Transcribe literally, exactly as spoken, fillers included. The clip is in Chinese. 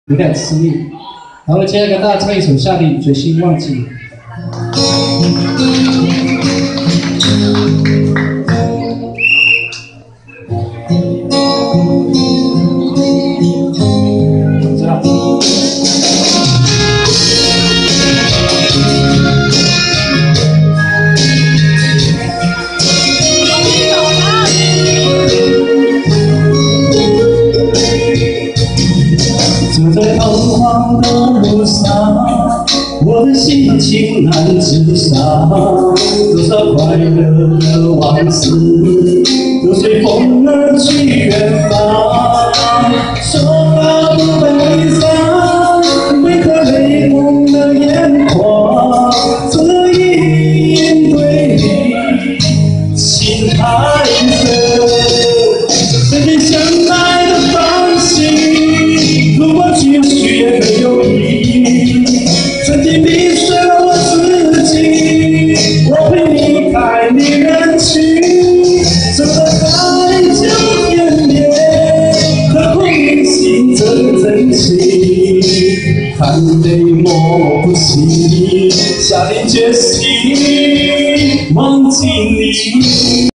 有点吃力。然后接下来跟大家唱一首夏令《决心忘记你》。这样。走在彷徨的路上，我的心情难自杀，多少快乐的往事都随风而去远方。说话不问为啥，为何泪红了眼眶？这一眼对你心太深，曾经相爱的放心，如果继续也没有意义。曾经迷失了我自己，我会离开你人群，走得太久天边，刻骨铭心真真情，含泪抹不起，下定决心忘记你。